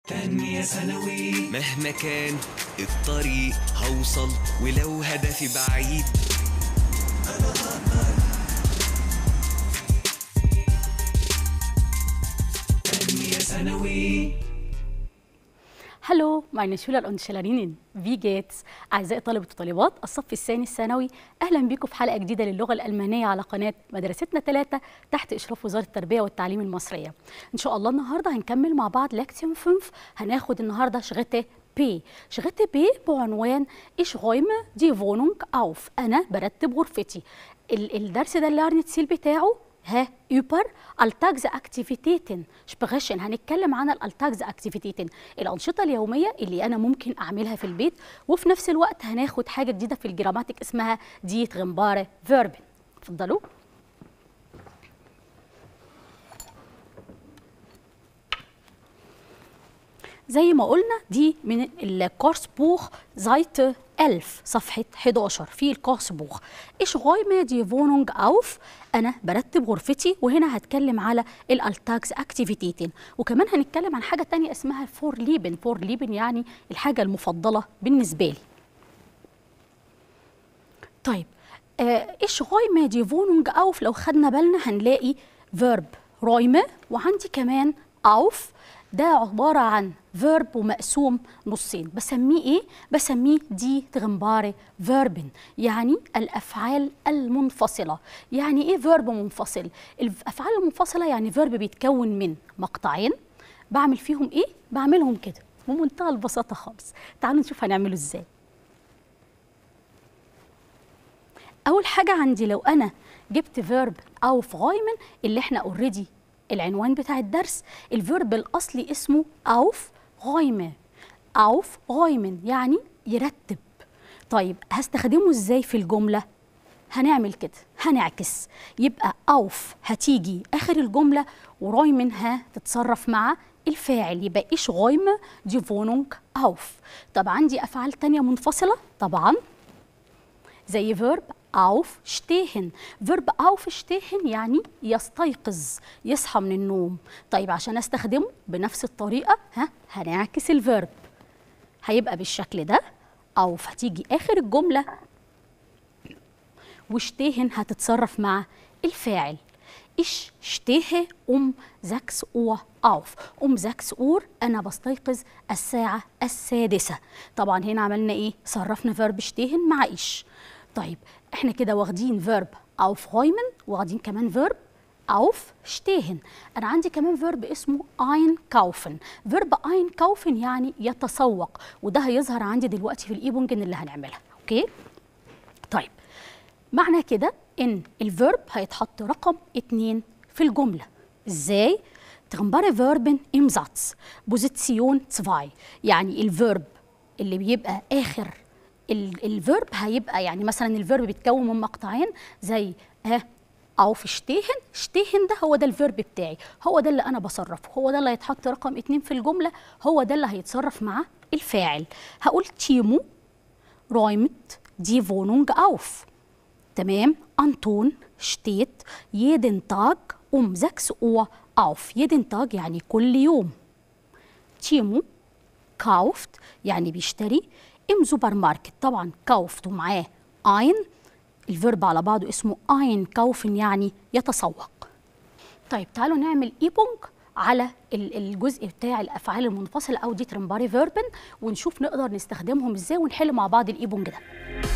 تانية ثانوي. مهما كان الطريق هوصل ولو هدفي بعيد. تانية ثانوي. Hallo, meine Schüler und Schülerinnen, wie geht's؟ أعزائي طلبة وطالبات الصف الثاني الثانوي، أهلا بكم في حلقة جديدة للغة الألمانية على قناة مدرستنا 3 تحت إشراف وزارة التربية والتعليم المصرية. إن شاء الله النهاردة هنكمل مع بعض لكسيون 5. هناخد النهاردة شغلة بي. شغلة بي بعنوان Ich räume die Wohnung auf. أنا برتب غرفتي. الدرس ده اللارنتسيل بتاعه über Alltagsaktivitäten sprechen. هنتكلم عن الالتاجزاكتيفيتيتن، الانشطه اليوميه اللي انا ممكن اعملها في البيت، وفي نفس الوقت هناخد حاجه جديده في الجراماتيك اسمها دي تغمباره فيربن. اتفضلوا. زي ما قلنا دي من الكورس بوخ زايت 1000 صفحة 11 في الكورس بوخ. إيش räume die Wohnung auf؟ أنا برتب غرفتي، وهنا هتكلم على الالتاكس اكتيفيتيتين، وكمان هنتكلم عن حاجة تانية اسمها فور ليبن. فور ليبن يعني الحاجة المفضلة بالنسبة لي. طيب إيش räume die Wohnung auf؟ لو خدنا بالنا هنلاقي فيرب räume، وعندي كمان auf. ده عبارة عن فيرب ومقسوم نصين. بسميه ايه؟ بسميه دي تغمباري فيربن، يعني الافعال المنفصلة. يعني ايه فيرب منفصل؟ الافعال المنفصلة يعني فيرب بيتكون من مقطعين، بعمل فيهم ايه؟ بعملهم كده بمنتهى البساطة خالص. تعالوا نشوف هنعمله ازاي. اول حاجة عندي لو انا جبت فيرب او räumen اللي احنا اوريدي العنوان بتاع الدرس، الفيرب الأصلي اسمه aufräumen. aufräumen يعني يرتب. طيب هستخدمه ازاي في الجملة؟ هنعمل كده، هنعكس. يبقى auf هتيجي آخر الجملة، وräumen هتتصرف مع الفاعل، يبقى إيش räume die Wohnung auf. طب عندي أفعال تانية منفصلة طبعا زي فيرب aufstehen. فيرب aufstehen يعني يستيقظ، يصحى من النوم. طيب عشان استخدمه بنفس الطريقة هنعكس الفيرب، هيبقى بالشكل ده. auf هتيجي آخر الجملة، وstehen هتتصرف مع الفاعل. Ich stehe um 6 Uhr auf. um 6 Uhr أنا بستيقظ الساعة 6. طبعا هنا عملنا إيه؟ صرفنا فيرب stehen مع إيش. طيب احنا كده واخدين فيرب aufräumen، واخدين كمان فيرب aufstehen. انا عندي كمان فيرب اسمه einkaufen. فيرب einkaufen يعني يتسوق، وده هيظهر عندي دلوقتي في الايبونجن اللي هنعملها. اوكي؟ طيب معنى كده ان الفيرب هيتحط رقم 2 في الجمله. ازاي؟ تغمبره فيربن im Satz Position 2، يعني الفيرب اللي بيبقى اخر الفيرب هيبقى، يعني مثلا الفيرب بيتكون من مقطعين زي aufstehen. stehen ده هو ده الفيرب بتاعي، هو ده اللي انا بصرفه، هو ده اللي هيتحط رقم 2 في الجمله، هو ده اللي هيتصرف مع الفاعل. هقول تيمو räumt die Wohnung auf. تمام. أنطون steht jeden Tag um 6 Uhr auf. jeden Tag يعني كل يوم. تيمو kauft يعني بيشتري. im Supermarkt طبعا kauft ومعاه ein، الفيرب على بعضه اسمه einkaufen يعني يتسوق. طيب تعالوا نعمل ايبونج على الجزء بتاع الافعال المنفصله او دي ترمباري فيربن، ونشوف نقدر نستخدمهم ازاي، ونحل مع بعض الايبونج ده.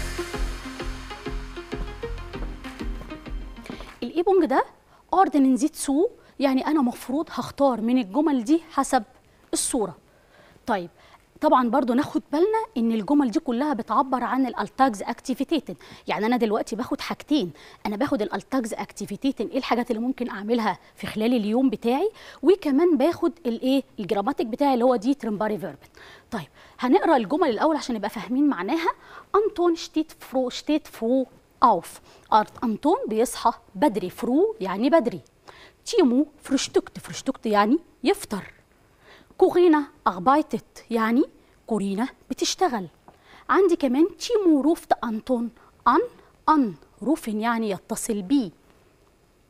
الايبونج ده ordnen Sie zu، يعني انا مفروض هختار من الجمل دي حسب الصوره. طيب طبعا برضو ناخد بالنا ان الجمل دي كلها بتعبر عن الالتاجز اكتيفيتيتن، يعني انا دلوقتي باخد حاجتين، انا باخد الالتاجز اكتيفيتيتن ايه الحاجات اللي ممكن اعملها في خلال اليوم بتاعي، وكمان باخد الايه الجراماتيك بتاعي اللي هو دي ترمباري فيربن. طيب هنقرا الجمل الاول عشان نبقى فاهمين معناها. انطون شتيت فرو اوف. انطون بيصحى بدري، فرو يعني بدري. تيمو فرشتكت يعني يفطر. كورينا arbeitet يعني كورينا بتشتغل. عندي كمان تيمو روفت أنطون أن روفن يعني يتصل بي.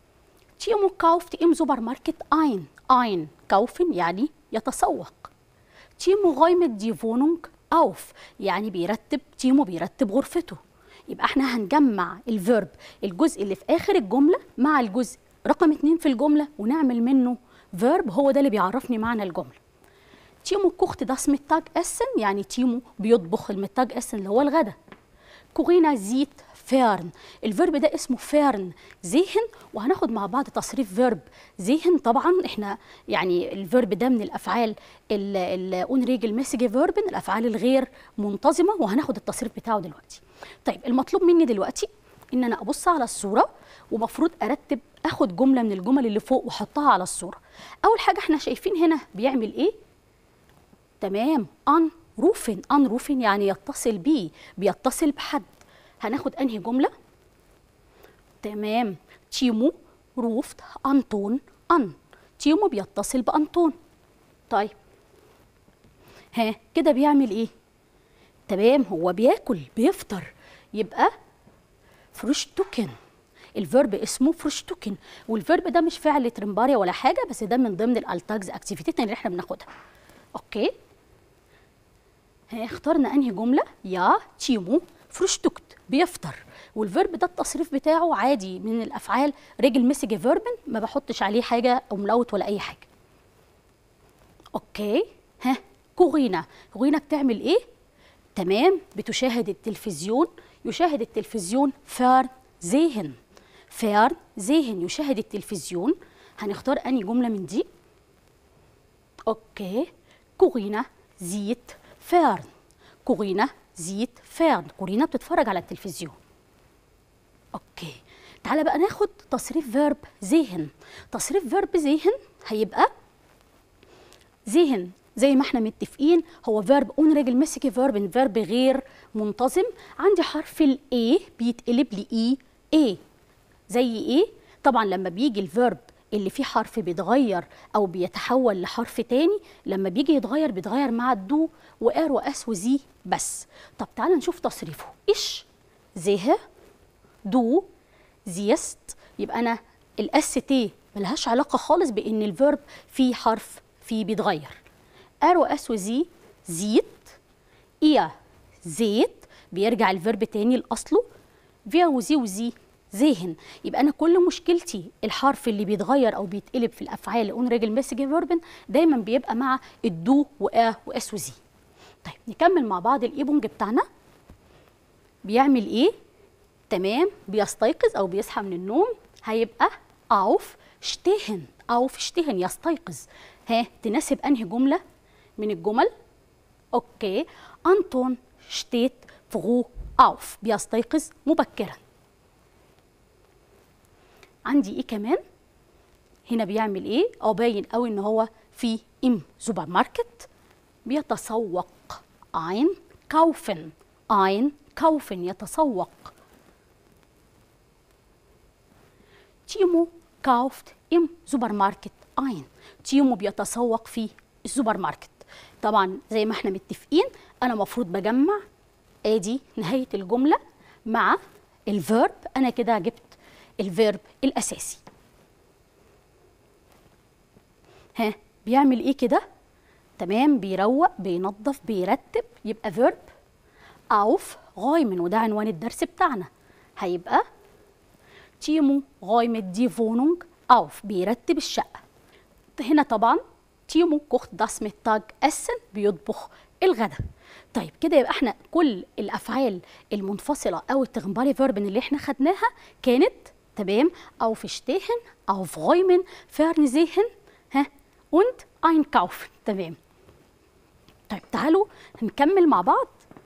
تيمو كاوفت إم سوبر ماركت ein كاوفن يعني يتسوق. تيمو räumt die Wohnung auf، يعني بيرتب، تيمو بيرتب غرفته. يبقى احنا هنجمع الفيرب الجزء اللي في اخر الجمله مع الجزء رقم 2 في الجمله ونعمل منه فيرب، هو ده اللي بيعرفني معنى الجمله. تيمو كوخت داس ميتاج اسن، يعني تيمو بيطبخ الميتاج اسن اللي هو الغدا. كورينا زيت فيرن، الفيرب ده اسمه فيرن ذهن، وهناخد مع بعض تصريف فيرب ذهن. طبعا احنا يعني الفيرب ده من الافعال الانريجلمسige فيربن، الافعال الغير منتظمه، وهناخد التصريف بتاعه دلوقتي. طيب المطلوب مني دلوقتي ان انا ابص على الصوره، ومفروض ارتب، اخد جمله من الجمل اللي فوق واحطها على الصوره. اول حاجه احنا شايفين هنا بيعمل ايه؟ تمام، روفن، روفن يعني يتصل بيه، بيتصل بحد. هناخد انهي جمله؟ تمام، تيمو روفت انطون تيمو بيتصل بانطون. طيب ها كده بيعمل ايه؟ تمام، هو بياكل، بيفطر، يبقى فرشتوكن، الفيرب اسمه فرشتوكن، والفيرب ده مش فعل ترمباريا ولا حاجه، بس ده من ضمن الالتاجز اكتيفيتيتنا اللي احنا بناخدها. اوكي، اخترنا انهي جمله؟ يا تيمو فرشتوكت، بيفطر، والفيرب ده التصريف بتاعه عادي من الافعال ريجلمسige فيربن، ما بحطش عليه حاجه او ملوت ولا اي حاجه. اوكي، كورينا بتعمل ايه؟ تمام، بتشاهد التلفزيون، يشاهد التلفزيون فيرن زيهن يشاهد التلفزيون. هنختار انهي جمله من دي؟ اوكي، كورينا زيت فيرن، كورينا بتتفرج على التلفزيون. اوكي، تعالى بقى ناخد تصريف فيرب ذهن. تصريف فيرب ذهن هيبقى ذهن زي ما احنا متفقين هو فيرب unregelmäßige فيرب، فيرب غير منتظم. عندي حرف الاي بيتقلب لاي ايه، زي ايه؟ طبعا لما بيجي الفيرب اللي فيه حرف بيتغير او بيتحول لحرف تاني، لما بيجي يتغير بيتغير مع الدو وار واس وزي بس. طب تعالى نشوف تصريفه. ايش زيه دو زيست، يبقى انا الاس تي ملهاش علاقه خالص بان الفيرب فيه حرف فيه بيتغير. ار واس وزي زيت، ايا زيت، بيرجع الفيرب تاني لاصله. فيا وزي وزي ذهن، يبقى انا كل مشكلتي الحرف اللي بيتغير او بيتقلب في الافعال unregelmäßige فيربن دايما بيبقى مع الدو واس وزي. طيب نكمل مع بعض الايبونج بتاعنا. بيعمل ايه؟ تمام، بيستيقظ او بيصحى من النوم، هيبقى aufstehen يستيقظ. تناسب انهي جمله من الجمل؟ اوكي، انطون شتيت فغو auf، بيستيقظ مبكرا. عندي ايه كمان؟ هنا بيعمل ايه؟ باين قوي ان هو في ام سوبر ماركت، بيتسوق. einkaufen يتسوق. تيمو كاوفت ام سوبر ماركت ein، تيمو بيتسوق في السوبر ماركت. طبعا زي ما احنا متفقين انا المفروض بجمع، ادي نهايه الجمله مع الفيرب، انا كده جبت الفيرب الاساسي. بيعمل ايه كده؟ تمام، بيروق، بينظف، بيرتب، يبقى فيرب aufräumen، وده عنوان الدرس بتاعنا. هيبقى تيمو räumt die Wohnung auf، بيرتب الشقه. هنا طبعا تيمو kocht das Mittagessen، بيطبخ الغداء. طيب كده يبقى احنا كل الافعال المنفصله او التغمباري فيربن اللي احنا خدناها كانت تمام، aufstehen aufräumen fernsehen und einkaufen. تمام. طيب تعالوا نكمل مع بعض.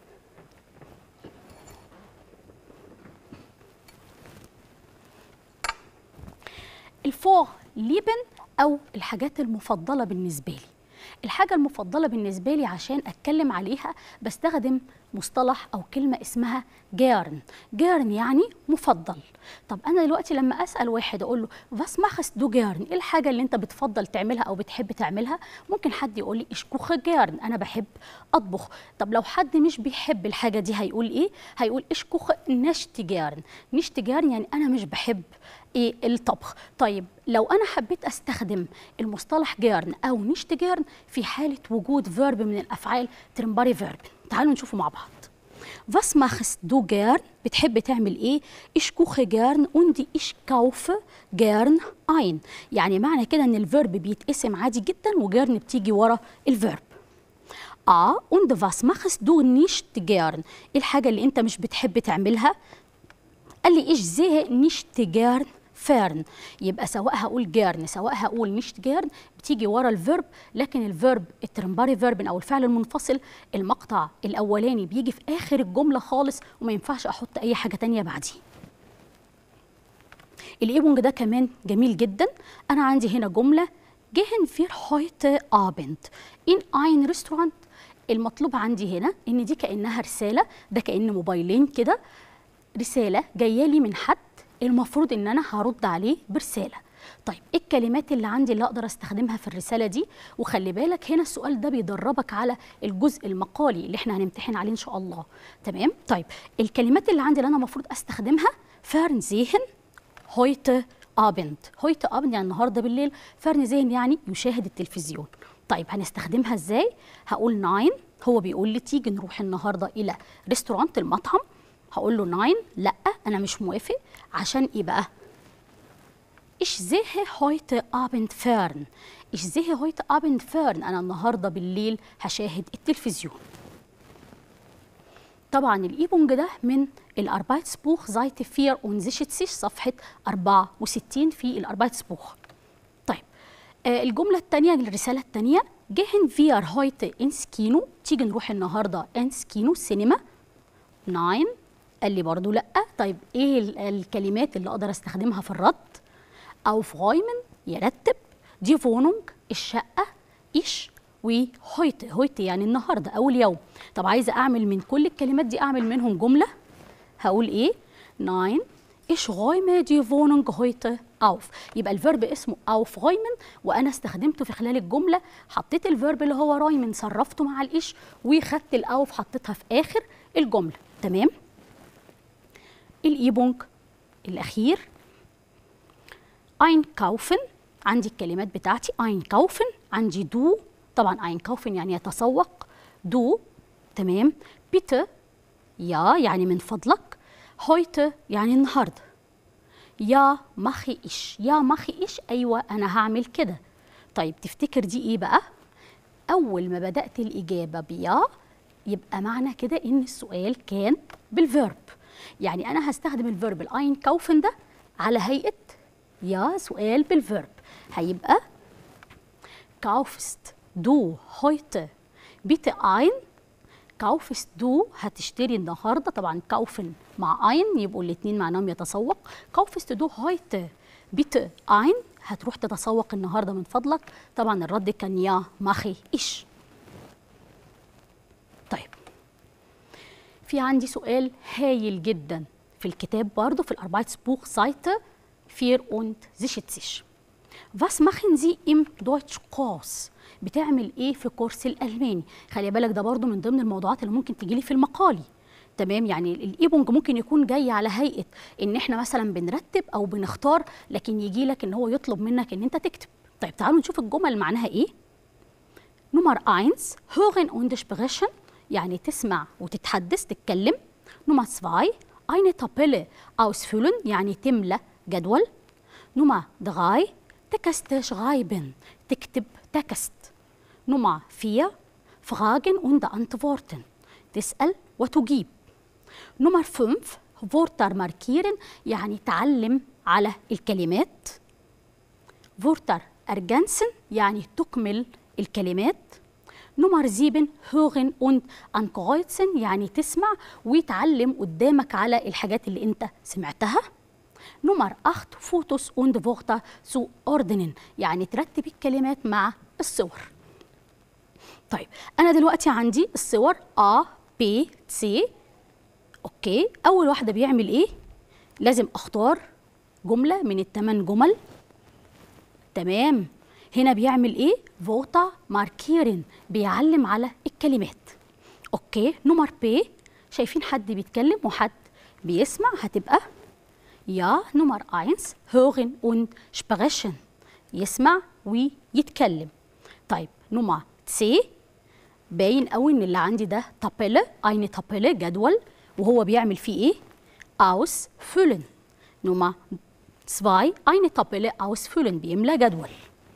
الفور ليبن او الحاجات المفضله بالنسبه لي. الحاجه المفضله بالنسبه لي عشان اتكلم عليها بستخدم مصطلح او كلمه اسمها جيرن. جيرن يعني مفضل. طب انا دلوقتي لما اسال واحد اقول له was machst du gern، ايه الحاجه اللي انت بتفضل تعملها او بتحب تعملها؟ ممكن حد يقول لي ich koche gern، انا بحب اطبخ. طب لو حد مش بيحب الحاجه دي هيقول ايه؟ هيقول ich koche nicht gern. nicht gern يعني انا مش بحب ايه الطبخ. طيب لو انا حبيت استخدم المصطلح جيرن او نيشت جيرن في حاله وجود فيرب من الافعال ترمباري فيرب، تعالوا نشوفه مع بعض. Was machst du gern؟ بتحب تعمل ايه؟ Ich koche gern und ich kaufe gern ein. يعني معنى كده ان الفيرب بيتقسم عادي جدا وجيرن بتيجي ورا الفيرب. und was machst du nicht gern؟ ايه الحاجة اللي انت مش بتحب تعملها؟ قال لي ich sehe nicht gern fern. يبقى سواء هقول جيرن سواء هقول نيشت جيرن بتيجي ورا الفيرب، لكن الفيرب الترمباري فيرب او الفعل المنفصل المقطع الاولاني بيجي في اخر الجمله خالص وما ينفعش احط اي حاجه تانية بعديه. الايبونج ده كمان جميل جدا. انا عندي هنا جمله gehen wir heute Abend in ein Restaurant. المطلوب عندي هنا ان دي كانها رساله، ده كأن موبايلين كده، رساله جايه لي من حد المفروض ان انا هرد عليه برساله. طيب ايه الكلمات اللي عندي اللي اقدر استخدمها في الرساله دي؟ وخلي بالك هنا السؤال ده بيدربك على الجزء المقالي اللي احنا هنمتحن عليه ان شاء الله. تمام؟ طيب الكلمات اللي عندي اللي انا المفروض استخدمها Fernsehen heute Abend. heute Abend يعني النهارده بالليل، Fernsehen يعني يشاهد التلفزيون. طيب هنستخدمها ازاي؟ هقول 9. هو بيقول لي تيجي نروح النهارده الى ريستورانت المطعم. هقول له 9 لا انا مش موافق. عشان ايه بقى؟ Ich sehe heute Abend fern. Ich sehe heute Abend fern. انا النهارده بالليل هشاهد التلفزيون. طبعا الايبونج ده من الاربايتسبوخ زايت 64 صفحه 64 في الاربايتسبوخ. طيب الجمله الثانيه الرساله الثانيه gehen wir heute ins Kino. تيجي نروح النهارده ins Kino سينما. 9 قال لي برضو لا. طيب ايه الكلمات اللي اقدر استخدمها في الرد؟ aufräumen يرتب، دي Wohnung الشقه، ich وهويت. هويت يعني النهارده او اليوم. طب عايزه اعمل من كل الكلمات دي اعمل منهم جمله، هقول ايه؟ 9 ich räume die Wohnung heute auf. يبقى الفيرب اسمه aufräumen وانا استخدمته في خلال الجمله. حطيت الفيرب اللي هو رايمن صرفته مع الايش وخدت الاوف حطيتها في اخر الجمله. تمام؟ الايبونج الاخير einkaufen. عندي الكلمات بتاعتي einkaufen، عندي دو، طبعا einkaufen يعني يتسوق، دو تمام. bitte يا يعني من فضلك، heute يعني النهارده، يا mache ich يا mache ich ايوه انا هعمل كده. طيب تفتكر دي ايه بقى؟ اول ما بدات الاجابه بيا يبقى معنى كده ان السؤال كان بالفيرب. يعني انا هستخدم الفيرب الاينكاوفن ده على هيئه يا سؤال بالفيرب. هيبقى kaufst du heute bitte ein. kaufst du هتشتري النهارده، طبعا كاوفن مع ein يبقوا الاثنين معناهم يتسوق. kaufst du heute bitte ein هتروح تتسوق النهارده من فضلك. طبعا الرد كان يا mache ich. طيب في عندي سؤال هايل جدا في الكتاب برضه في الاربايتسبوخ سايت 64. Was machen Sie im Deutschkurs؟ بتعمل ايه في كورس الالماني؟ خلي بالك ده برضه من ضمن الموضوعات اللي ممكن تجيلي في المقالي. تمام؟ يعني الايبونج ممكن يكون جاي على هيئه ان احنا مثلا بنرتب او بنختار، لكن يجي لك ان هو يطلب منك ان انت تكتب. طيب تعالوا نشوف الجمل معناها ايه. نمر 1 hören und sprechen يعني تسمع وتتحدث تتكلم. نمر 2 eine Tabelle ausfüllen يعني تملى جدول. نمر 3 Texte schreiben تكتب تكست. نمر 4 Fragen und Antworten تسأل وتجيب. نمر 5 Wörter markieren يعني تعلم على الكلمات. Wörter ergänzen يعني تكمل الكلمات. نمر 7 hören und ankreuzen يعني تسمع وتعلم قدامك على الحاجات اللي انت سمعتها. نمر 8 Fotos und Wörter zuordnen يعني ترتب الكلمات مع الصور. طيب انا دلوقتي عندي الصور A B C. اوكي اول واحده بيعمل ايه؟ لازم اختار جمله من ال8 جمل. تمام. هنا بيعمل ايه؟ فوتا ماركيرن بيعلم على الكلمات. اوكي نمر ب شايفين حد بيتكلم وحد بيسمع، هتبقى Ja, Nummer 1 hören und sprechen. يسمع ويتكلم. طيب نمرة C باين قوي ان اللي عندي ده تابيله eine تابيله جدول وهو بيعمل فيه ايه؟ ausfüllen. نمرة 2 eine تابيله ausfüllen بيملى جدول.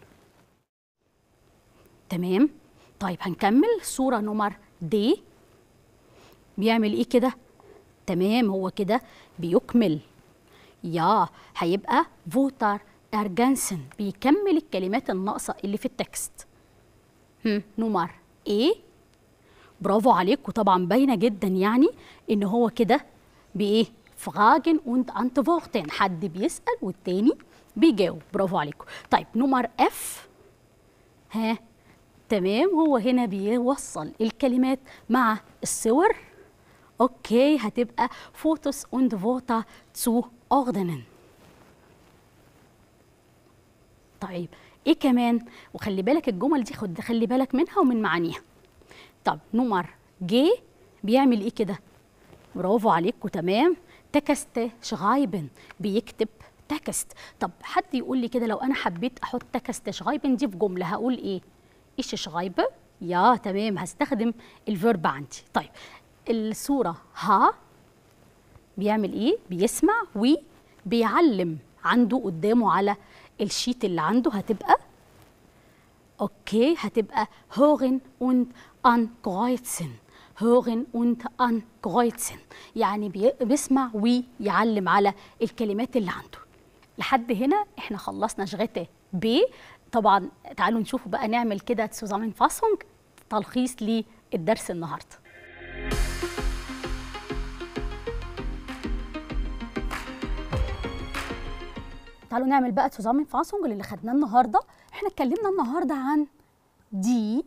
تمام. طيب هنكمل صورة نمر D بيعمل ايه كده؟ تمام هو كده بيكمل. يا هيبقى فوتر ارجانسن بيكمل الكلمات الناقصة اللي في التكست. نمر ايه برافو عليك وطبعا باينة جدا يعني ان هو كده بايه؟ فراجن und antworten حد بيسأل والتاني بيجاوب. برافو عليكم. طيب نمر اف ها تمام هو هنا بيوصل الكلمات مع الصور. اوكي هتبقى Fotos und Wörter zu ordnen. طيب ايه كمان؟ وخلي بالك الجمل دي خلي بالك منها ومن معانيها. طب نمر جي بيعمل ايه كده؟ برافو عليكم تمام. تكست شغايبن بيكتب تكست. طب حد يقول لي كده لو انا حبيت احط تكست شغايبن دي في جمله هقول ايه؟ ايش شغايبه؟ يا تمام هستخدم الفيرب عندي. طيب الصوره ها بيعمل ايه؟ بيسمع وبيعلم عنده قدامه على الشيت اللي عنده. هتبقى اوكي هتبقى hören und ankreuzen. hören und ankreuzen يعني بيسمع ويعلم على الكلمات اللي عنده. لحد هنا احنا خلصنا شغلة ب. طبعا تعالوا نشوف بقى نعمل كده Zusammenfassung تلخيص للدرس النهارده. تعالوا نعمل بقى Zusammenfassung اللي خدناه النهارده. احنا اتكلمنا النهارده عن دي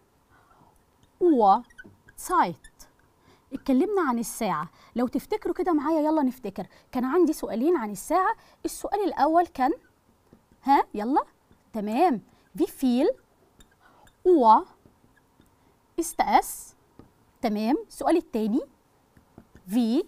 Uhrzeit. اتكلمنا عن الساعة. لو تفتكروا كده معايا يلا نفتكر. كان عندي سؤالين عن الساعة. السؤال الأول كان ها يلا تمام wie viel Uhr ist es؟ تمام. السؤال التاني wie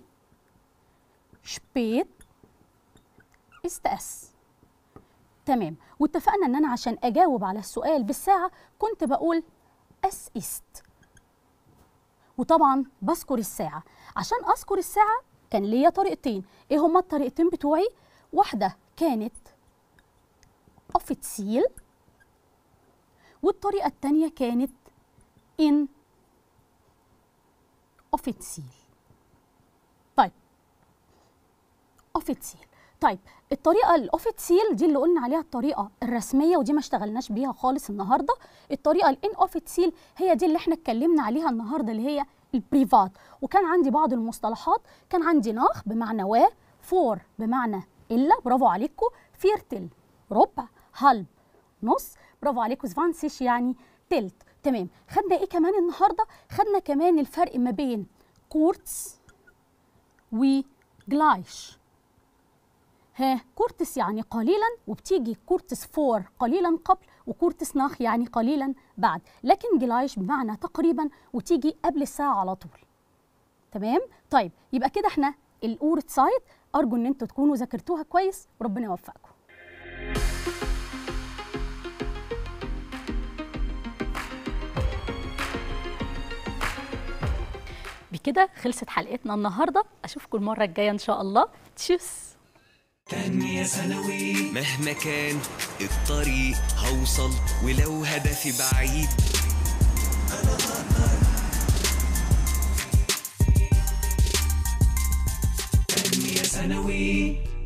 spät ist es؟ تمام. واتفقنا ان انا عشان اجاوب على السؤال بالساعة كنت بقول es ist وطبعا بذكر الساعة. عشان اذكر الساعة كان ليا طريقتين. ايه هما الطريقتين بتوعي؟ واحدة كانت offiziell والطريقة التانية كانت in offiziell. طيب offiziell. طيب الطريقة الأوفيتسيل دي اللي قلنا عليها الطريقة الرسمية ودي ما اشتغلناش بيها خالص النهاردة. الطريقة الإن أوفيتسيل هي دي اللي احنا اتكلمنا عليها النهاردة اللي هي البريفات. وكان عندي بعض المصطلحات. كان عندي ناخ بمعنى و، فور بمعنى إلا برافو عليكم، فيرتل ربع، هلب نص برافو عليكم، زفانسيش يعني تلت. تمام. خدنا ايه كمان النهاردة؟ خدنا كمان الفرق ما بين كورتس وجلايش. ها كورتس يعني قليلا وبتيجي كورتس فور قليلا قبل وكورتس ناخ يعني قليلا بعد. لكن جلايش بمعنى تقريبا وتيجي قبل الساعة على طول. تمام. طيب يبقى كده احنا الأورتزايت أرجو ان انتوا تكونوا ذاكرتوها كويس وربنا يوفقكم. بكده خلصت حلقتنا النهارده. اشوفكم المره الجايه ان شاء الله. تشوس. تانية ثانوي. مهما كان الطريق هوصل ولو هدفي بعيد أنا هقدر. تانية ثانوي.